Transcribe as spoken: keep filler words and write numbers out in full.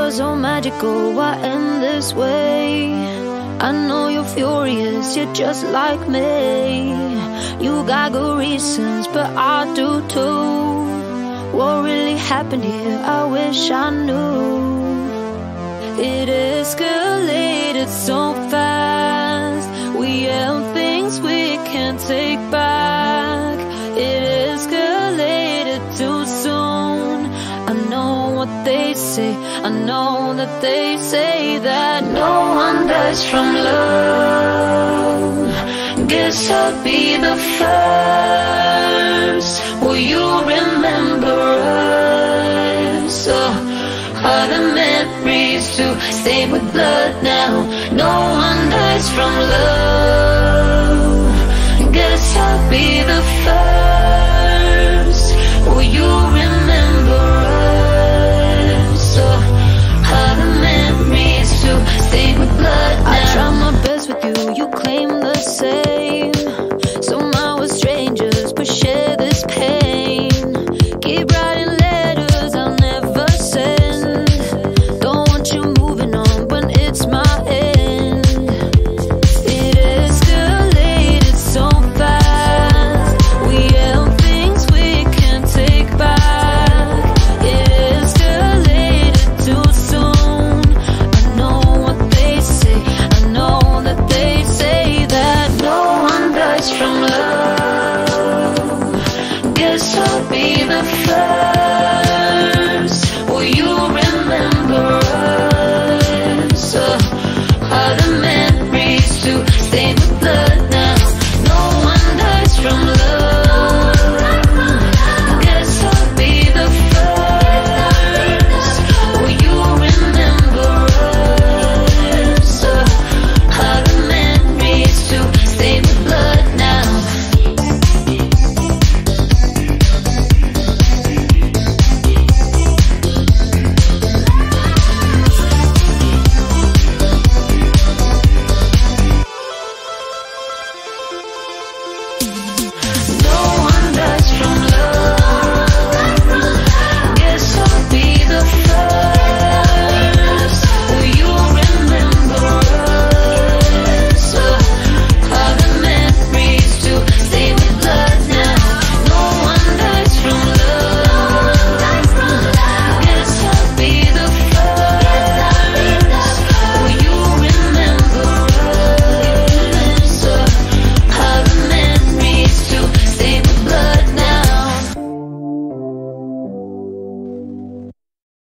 you're so magical, why end this way? I know you're furious, you're just like me. You got good reasons, but I do too. What really happened here, I wish I knew. It escalated so fast. We held things we can't take back. It escalated too soon. I know what they say, I know that they say that no one dies from love. Guess I'll be the first. Will you remember us? Oh, are the memories to stay with blood now? No one dies from love. Guess I'll be the first. Will you remember us? Oh, are the memories to stay with blood now? I try my best with you, you claim the same. Somehow we're strangers, but share this pain. Keep writing letters I'll never send. Don't want you moving on when it's my end. It escalated so fast. We held things we can't take back. It escalated too soon. I know what they say, I know that they say that no one dies from love. Guess I'll be the first.